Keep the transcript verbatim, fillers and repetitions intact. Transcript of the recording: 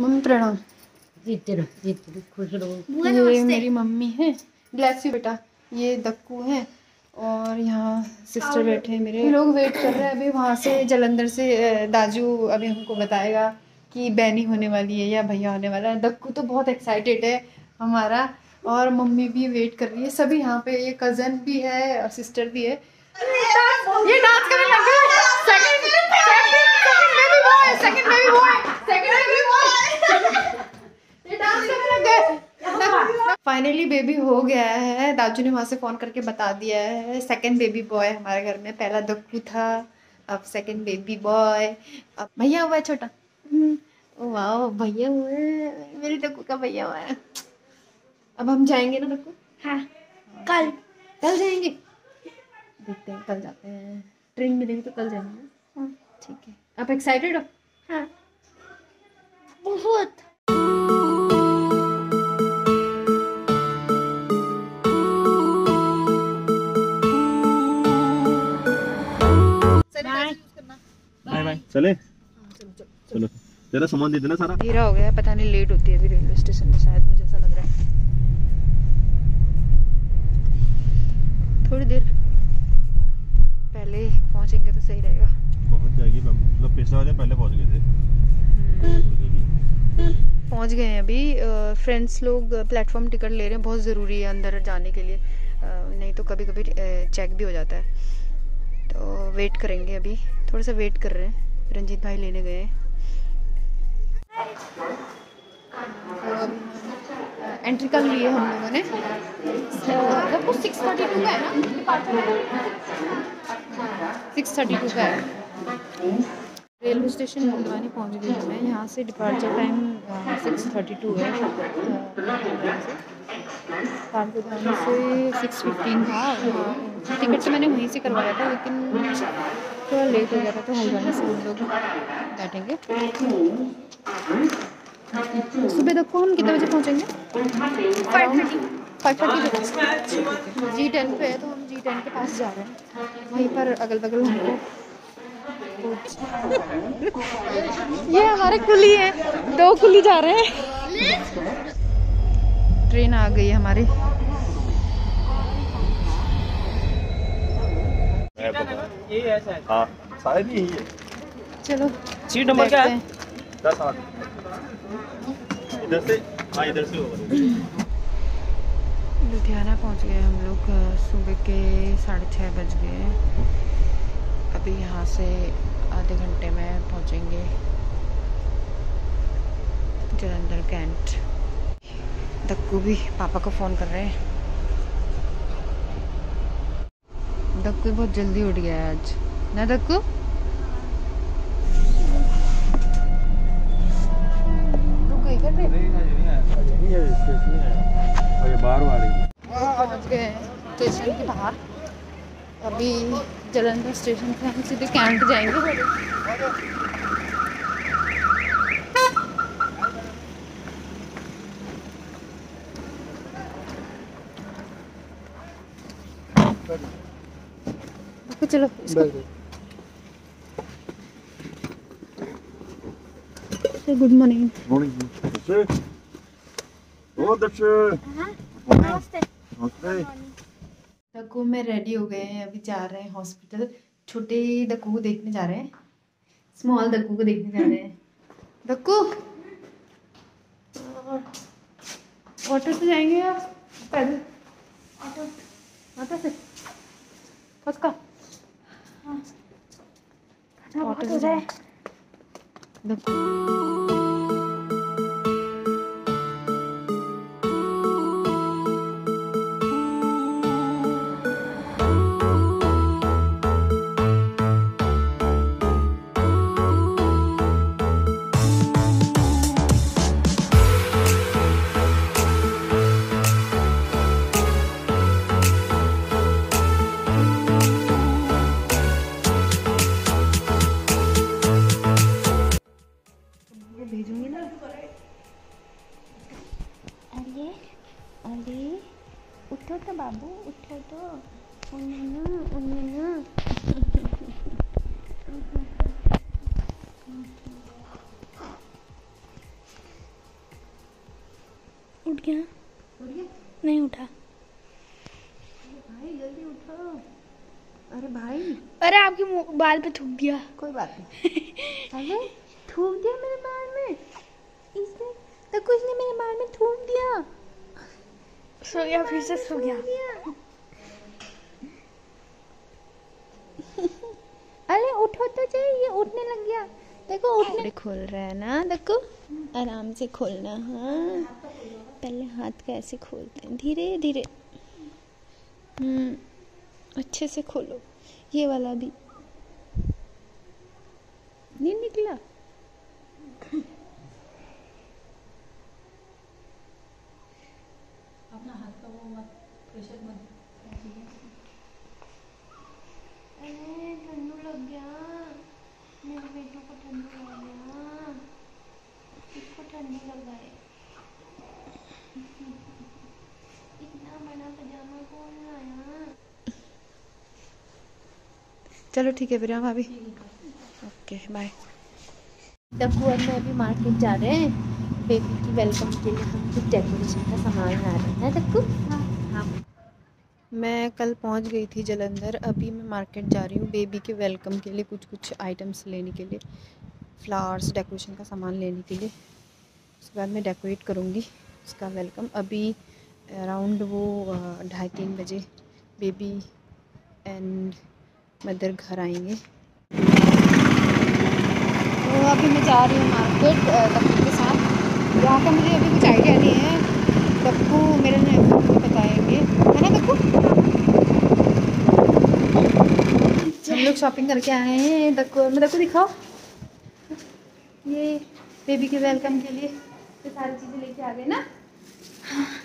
Mummy प्रणाम। जीते रहो जीते रहो खुश रहो। ये मेरी मम्मी है, ब्लेस यू बेटा। ये दक्कू है और यहाँ सिस्टर बैठे हैं मेरे। लोग वेट कर रहे हैं अभी वहाँ से जलंधर से। दाजू अभी हमको बताएगा कि बहनी होने वाली है या भैया होने वाला है। दक्कू तो बहुत एक्साइटेड है हमारा, और मम्मी भी वेट कर रही है। सभी यहाँ पे, ये कज़न भी है और सिस्टर भी है। ये डांस करने लग गए। Second second baby boy, second baby boy, second baby boy. ये डांस करने लग गए। फाइनली बेबी हो गया है। दाजू ने वहाँ से फोन करके बता दिया है सेकंड बेबी बॉय हमारे घर में। पहला दक्कू था, अब सेकंड बेबी बॉय, अब भैया हुआ है छोटा। वाह भैया हुआ है, मेरी दक्कू का भैया हुआ है। अब हम जाएंगे ना दक्कू? हाँ कल कल जाएंगे। देखते हैं कल जाते हैं, ट्रेन मिलेगी तो कल जाएंगे। हाँ ठीक है। आप एक्साइटेड हो? हाँ बहुत। Bye bye. चले चलो, तेरा सामान दे देना सारा। अंधेरा हो गया है, पता नहीं लेट होती है अभी रेलवे स्टेशन में, शायद मुझे ऐसा लग रहा है। थोड़ी देर पहले पहुंचेंगे तो सही रहेगा। पहुंच जाएगी, मतलब पिछले वाले पहले पहुंच गए थे। पहुंच गए हैं अभी। फ्रेंड्स लोग प्लेटफॉर्म टिकट ले रहे हैं, बहुत ज़रूरी है अंदर जाने के लिए, नहीं तो कभी कभी चेक भी हो जाता है। तो वेट करेंगे अभी, थोड़ा सा वेट कर रहे हैं। रंजीत भाई लेने गए हैं। एंट्री कर ली है हम लोगों ने। तो सिक्स थर्टी टू का है ना, सिक्स थर्टी टू का है। रेलवे स्टेशन हल्द्वानी पहुंच गई हूँ मैं। यहाँ से departure time six thirty two है। काठगोदाम से सिक्स फिफ्टीन था। टिकट तो मैंने वहीं से करवाया था, लेकिन थोड़ा लेट हो गया था, तो हल्द्वानी से हम लोग बैठेंगे। सुबह देखो हम कितने बजे पहुँचेंगे? फाइव थर्टी फाइव थर्टी जी टेन पे है, तो हम जी टेन के पास जा रहे हैं। वहीं पर अगल बगल हमको ये हमारे कुली है, दो कुली जा रहे हैं। ट्रेन आ गई है हमारी। हाँ शायद यही है। चलो सीट नंबर क्या है? दस आठ। इधर से, हाँ इधर से होगा। लुधियाना पहुंच गए हम लोग। सुबह के साढ़े छः बज गए। अभी यहाँ से आधे घंटे में पहुंचेंगे जलंधर कैंट। दक्कू भी पापा को फ़ोन कर रहे हैं। दक्कू बहुत जल्दी उठ गया है आज ना दक्कू? रुक गई क्या ट्रेन? पहुंच गए स्टेशन के बाहर। अभी जलंधर स्टेशन से हम सीधे कैंट जाएंगे। चलो गुड मॉर्निंग। मॉर्निंग। दक्कू में रेडी हो गए हैं, अभी जा रहे हैं हॉस्पिटल। छोटे दक्कू को देखने जा रहे हैं, स्मॉल दक्कू को देखने जा रहे हैं। दक्कू ऑटो से जाएंगे या पैदल? ऑटो ऑटो से पक्का? हाँ ऑटो से जाए। दक्कू भेजूंगी ना। अरे अरे उठो तो बाबू, उठो तो। उन्नू उन्नू गया। उठ गया? नहीं उठा। भाई जल्दी उठो। अरे भाई अरे आपके मुंह- बाल पे थूक दिया। कोई बात नहीं। अरे थूक दिया मेरे बाल में इसने, तो कुछ ने मेरे बाल में थूक दिया। सो गया, फिर से सो गया। अरे उठो तो चाहिए, ये उठने लग गया। देखो उठने खोल रहा है ना, देखो आराम से खोलना। हाँ पहले हाथ कैसे खोलते हैं, धीरे धीरे। हम्म अच्छे से खोलो। ये वाला भी नहीं निकला। अपना हाथ का वो मत प्रेशर मत। अरे ठंडू लग गया, मेरे बेटू को ठंडू लग गया। इसको ठंडी लग गई। इतना बड़ा पजामा कौन लाया? चलो ठीक है फिर हम अभी ओके बाय। डब्बू और मैं अभी मार्केट जा रहे हैं बेबी की वेलकम के लिए। हम कुछ डेकोरेशन का सामान ला रहे हैं डब्बू। हाँ मैं कल पहुंच गई थी जलंधर, अभी मैं मार्केट जा रही हूँ बेबी के वेलकम के लिए कुछ कुछ आइटम्स लेने के लिए, फ्लावर्स डेकोरेशन का सामान लेने के लिए। उसके बाद मैं डेकोरेट करूँगी उसका वेलकम। अभी अराउंड वो ढाई तीन बजे बेबी एंड मदर घर आएंगे। तो अभी मैं जा रही हूँ मार्केट डब्बू के साथ। यहाँ का मुझे अभी कुछ आइडिया नहीं है, डब्बू मेरे लिए बताएंगे, है ना डब्बू? हम लोग शॉपिंग करके आए हैं। डब्बू मैं डब्बू दिखाओ, ये बेबी के वेलकम के लिए ये सारी चीज़ें लेके आ गए ना।